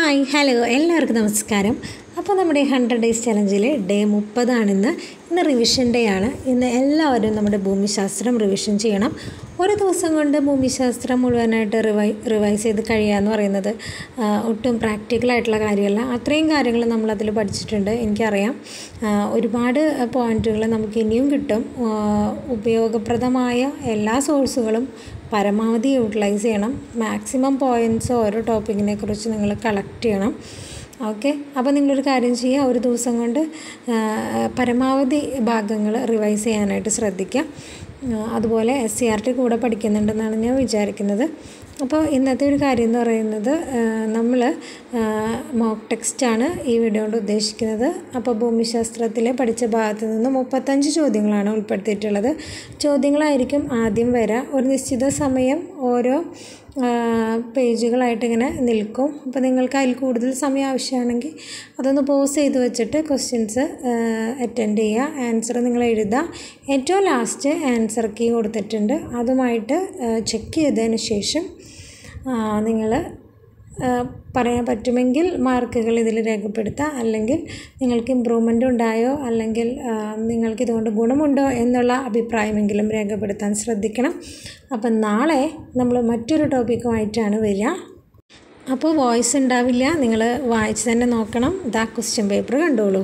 Hi hello എല്ലാവർക്കും നമസ്കാരം. അപ്പോൾ നമ്മുടെ 100 ഡേയ്സ് ചലഞ്ചിൽ ഡേ 30 ആണിന്ന്. ഇന്ന് റിവിഷൻ ഡേ ആണ്. ഇന്ന് എല്ലാവരും നമ്മുടെ ഭൂമിശാസ്ത്രം റിവിഷൻ ചെയ്യണം. ഒരു ദിവസം കൊണ്ട് ഭൂമിശാസ്ത്രം മുഴുവനായിട്ട് റിവൈസ് ചെയ്ത് കഴിയുക പറയുന്നത് ഒട്ടും പ്രാക്ടിക്കലായിട്ടുള്ള കാര്യമല്ല. അത്രയും കാര്യങ്ങൾ നമ്മളതിൽ പഠിച്ചിട്ടുണ്ട്, എനിക്കറിയാം. ഒരുപാട് പോയിൻറ്റുകൾ നമുക്ക് ഇനിയും കിട്ടും. ഉപയോഗപ്രദമായ എല്ലാ സോഴ്സുകളും പരമാവധി യൂട്ടിലൈസ് ചെയ്യണം. മാക്സിമം പോയിൻറ്റ്സ് ഓരോ ടോപ്പിക്കിനെ കുറിച്ച് നിങ്ങൾ കളക്ട് ചെയ്യണം. ഓക്കെ, അപ്പോൾ നിങ്ങളൊരു കാര്യം ചെയ്യുക, ഒരു ദിവസം കൊണ്ട് പരമാവധി ഭാഗങ്ങൾ റിവൈസ് ചെയ്യാനായിട്ട് ശ്രദ്ധിക്കുക. അതുപോലെ SCERT കൂടെ പഠിക്കുന്നുണ്ടെന്നാണ് ഞാൻ വിചാരിക്കുന്നത്. അപ്പോൾ ഇന്നത്തെ ഒരു കാര്യം എന്ന് പറയുന്നത്, നമ്മൾ മോക്ക് ടെക്സ്റ്റാണ് ഈ വീഡിയോ കൊണ്ട് ഉദ്ദേശിക്കുന്നത്. അപ്പോൾ ഭൂമിശാസ്ത്രത്തിലെ പഠിച്ച ഭാഗത്ത് നിന്ന് 35 ചോദ്യങ്ങളാണ് ഉൾപ്പെടുത്തിയിട്ടുള്ളത്. ചോദ്യങ്ങളായിരിക്കും ആദ്യം വരിക. ഒരു നിശ്ചിത സമയം ഓരോ പേജുകളായിട്ട് ഇങ്ങനെ നിൽക്കും. അപ്പോൾ നിങ്ങൾക്ക് അതിൽ കൂടുതൽ സമയം ആവശ്യമാണെങ്കിൽ അതൊന്ന് പോസ് ചെയ്ത് വെച്ചിട്ട് ക്വസ്റ്റ്യൻസ് അറ്റൻഡ് ചെയ്യുക. ആൻസർ നിങ്ങൾ എഴുതുക. ഏറ്റവും ലാസ്റ്റ് ആൻസർ കീ കൊടുത്തിട്ടുണ്ട്, അതുമായിട്ട് ചെക്ക് ചെയ്തതിന് ശേഷം നിങ്ങൾ പറയാൻ പറ്റുമെങ്കിൽ മാർക്കുകൾ ഇതിൽ രേഖപ്പെടുത്തുക. അല്ലെങ്കിൽ നിങ്ങൾക്ക് ഇമ്പ്രൂവ്മെൻ്റ് ഉണ്ടായോ അല്ലെങ്കിൽ നിങ്ങൾക്ക് ഇതുകൊണ്ട് ഗുണമുണ്ടോ എന്നുള്ള അഭിപ്രായമെങ്കിലും രേഖപ്പെടുത്താൻ ശ്രദ്ധിക്കണം. അപ്പം നാളെ നമ്മൾ മറ്റൊരു ടോപ്പിക്കുമായിട്ടാണ് വരിക. അപ്പോൾ വോയിസ് ഉണ്ടാവില്ല, നിങ്ങൾ വായിച്ച് തന്നെ നോക്കണം. ദാ ക്വസ്റ്റ്യൻ പേപ്പർ കണ്ടോളൂ.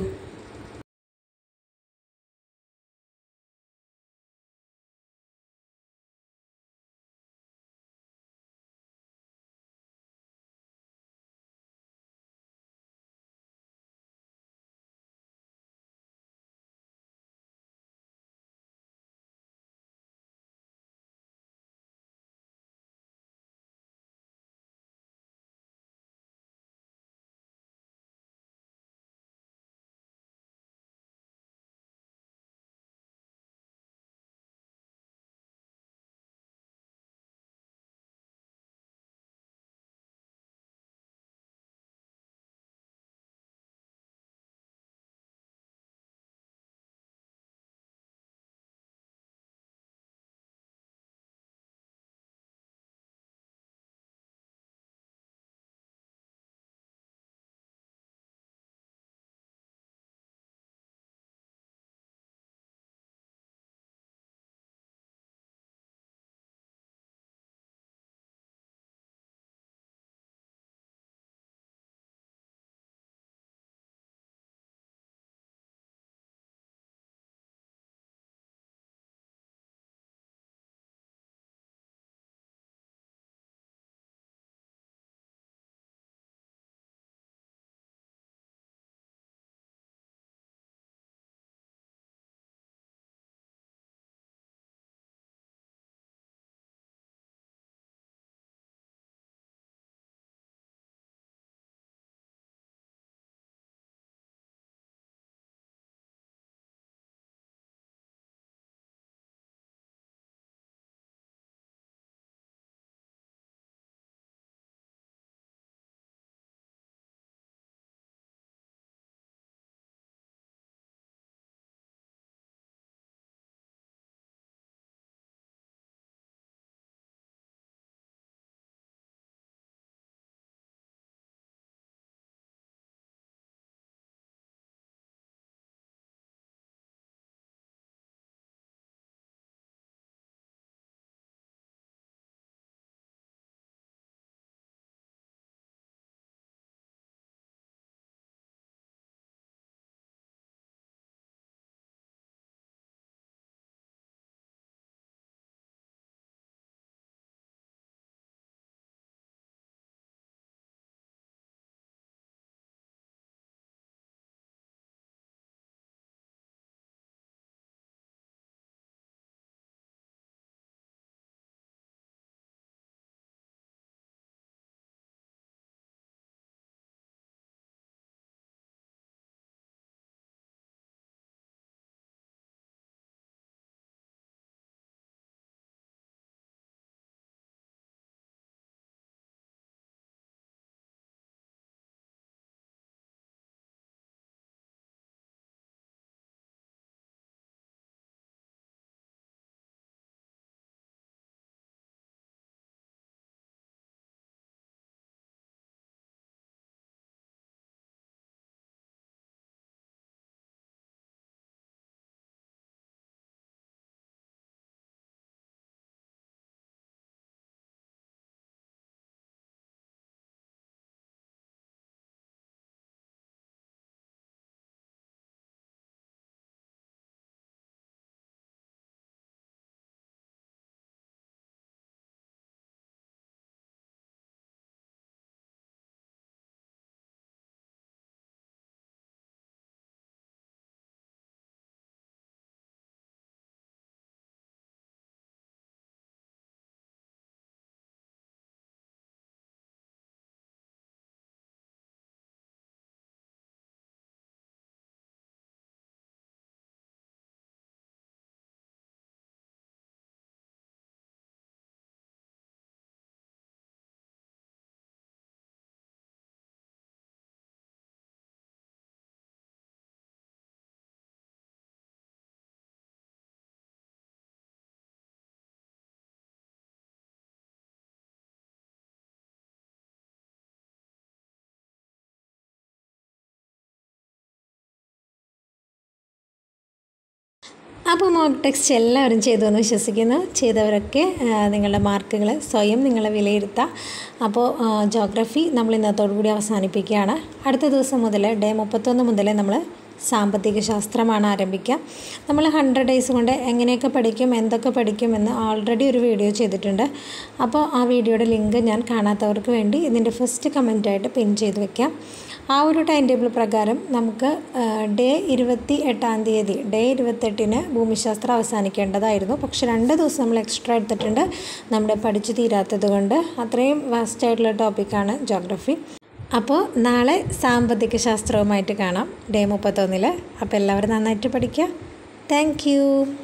അപ്പോൾ മോക്ക് ടെക്സ്റ്റ് എല്ലാവരും ചെയ്തു എന്ന് വിശ്വസിക്കുന്നു. ചെയ്തവരൊക്കെ നിങ്ങളുടെ മാർക്കുകൾ സ്വയം നിങ്ങൾ വിലയിരുത്തുക. അപ്പോൾ ജോഗ്രഫി നമ്മൾ ഇന്നത്തോടു കൂടി അവസാനിപ്പിക്കുകയാണ്. അടുത്ത ദിവസം മുതൽ ഡേ 31 മുതൽ നമ്മൾ സാമ്പത്തിക ശാസ്ത്രമാണ് ആരംഭിക്കുക. നമ്മൾ 100 ഡേയ്സ് കൊണ്ട് എങ്ങനെയൊക്കെ പഠിക്കും, എന്തൊക്കെ പഠിക്കുമെന്ന് ഓൾറെഡി ഒരു വീഡിയോ ചെയ്തിട്ടുണ്ട്. അപ്പോൾ ആ വീഡിയോയുടെ ലിങ്ക് ഞാൻ കാണാത്തവർക്ക് വേണ്ടി ഇതിൻ്റെ ഫസ്റ്റ് കമൻറ്റായിട്ട് പിൻ ചെയ്ത് വെക്കാം. ആ ഒരു ടൈം ടേബിൾ പ്രകാരം നമുക്ക് ഡേ 28-ാം തീയതി ഡേ 28-ന് ഭൂമിശാസ്ത്രം അവസാനിക്കേണ്ടതായിരുന്നു. പക്ഷേ 2 ദിവസം നമ്മൾ എക്സ്ട്രാ എടുത്തിട്ടുണ്ട് നമ്മുടെ പഠിച്ചു തീരാത്തത് കൊണ്ട്. അത്രയും വാസ്റ്റായിട്ടുള്ള ടോപ്പിക്കാണ് ജോഗ്രഫി. അപ്പോൾ നാളെ സാമ്പത്തിക ശാസ്ത്രവുമായിട്ട് കാണാം ഡേ 31. അപ്പോൾ എല്ലാവരും നന്നായിട്ട് പഠിക്കുക. Thank U.